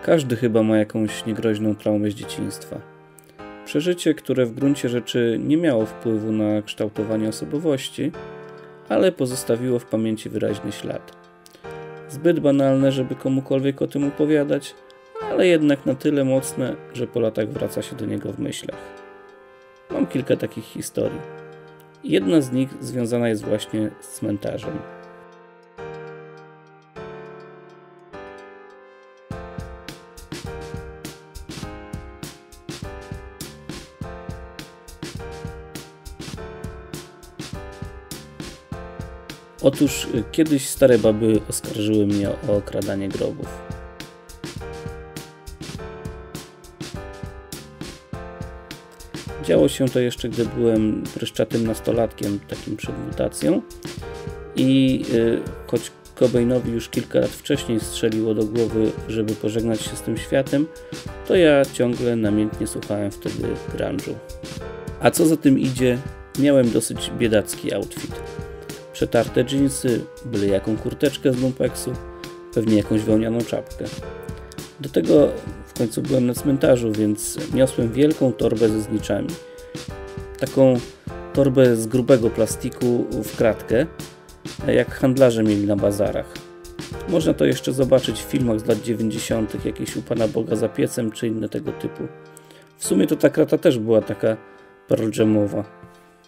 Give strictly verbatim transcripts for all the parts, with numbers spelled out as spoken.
Każdy chyba ma jakąś niegroźną traumę z dzieciństwa. Przeżycie, które w gruncie rzeczy nie miało wpływu na kształtowanie osobowości, ale pozostawiło w pamięci wyraźny ślad. Zbyt banalne, żeby komukolwiek o tym opowiadać, ale jednak na tyle mocne, że po latach wraca się do niego w myślach. Mam kilka takich historii. Jedna z nich związana jest właśnie z cmentarzem. Otóż kiedyś stare baby oskarżyły mnie o okradanie grobów. Działo się to jeszcze, gdy byłem pryszczatym nastolatkiem, takim przed mutacją i yy, choć Cobainowi już kilka lat wcześniej strzeliło do głowy, żeby pożegnać się z tym światem, to ja ciągle namiętnie słuchałem wtedy grunge'u. A co za tym idzie, miałem dosyć biedacki outfit. Przetarte dżinsy, byle jaką kurteczkę z lumpeksu, pewnie jakąś wełnianą czapkę. Do tego w końcu byłem na cmentarzu, więc niosłem wielką torbę ze zniczami. Taką torbę z grubego plastiku w kratkę, jak handlarze mieli na bazarach. Można to jeszcze zobaczyć w filmach z lat dziewięćdziesiątych, jakieś u Pana Boga za piecem czy inne tego typu. W sumie to ta krata też była taka Pearl Jamowa.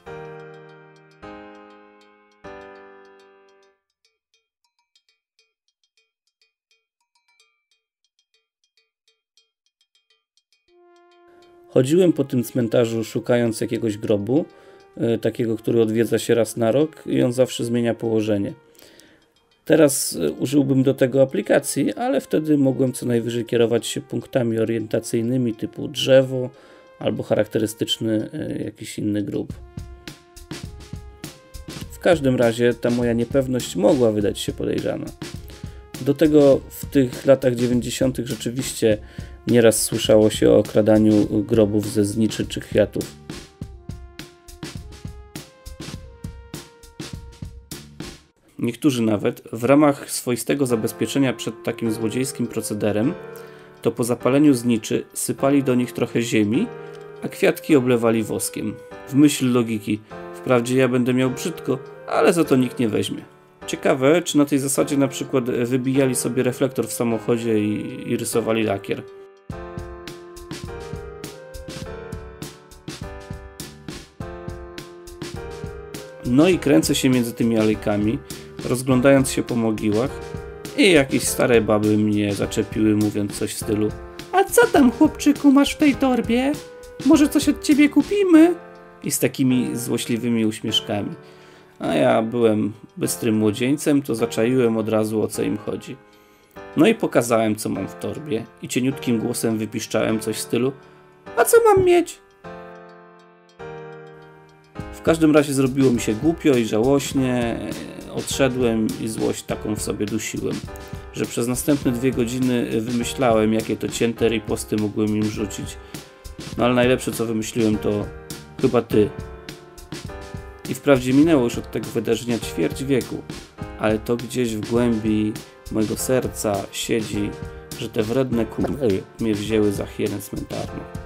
Chodziłem po tym cmentarzu szukając jakiegoś grobu, yy, takiego, który odwiedza się raz na rok i on zawsze zmienia położenie. Teraz yy, użyłbym do tego aplikacji, ale wtedy mogłem co najwyżej kierować się punktami orientacyjnymi typu drzewo albo charakterystyczny yy, jakiś inny grób. W każdym razie ta moja niepewność mogła wydać się podejrzana. Do tego w tych latach dziewięćdziesiątych rzeczywiście nieraz słyszało się o okradaniu grobów ze zniczy czy kwiatów. Niektórzy nawet w ramach swoistego zabezpieczenia przed takim złodziejskim procederem to po zapaleniu zniczy sypali do nich trochę ziemi, a kwiatki oblewali woskiem. W myśl logiki, wprawdzie ja będę miał brzydko, ale za to nikt nie weźmie. Ciekawe, czy na tej zasadzie na przykład wybijali sobie reflektor w samochodzie i, i rysowali lakier. No i kręcę się między tymi alejkami, rozglądając się po mogiłach i jakieś stare baby mnie zaczepiły, mówiąc coś w stylu: a co tam, chłopczyku, masz w tej torbie? Może coś od ciebie kupimy? I z takimi złośliwymi uśmieszkami. A ja byłem bystrym młodzieńcem, to zaczaiłem od razu, o co im chodzi. No i pokazałem, co mam w torbie i cieniutkim głosem wypiszczałem coś w stylu: a co mam mieć? W każdym razie zrobiło mi się głupio i żałośnie, odszedłem i złość taką w sobie dusiłem, że przez następne dwie godziny wymyślałem, jakie to cięte riposty mogłem im rzucić. No ale najlepsze, co wymyśliłem, to chyba ty. I wprawdzie minęło już od tego wydarzenia ćwierć wieku, ale to gdzieś w głębi mojego serca siedzi, że te wredne kurwy mnie wzięły za hienę cmentarną.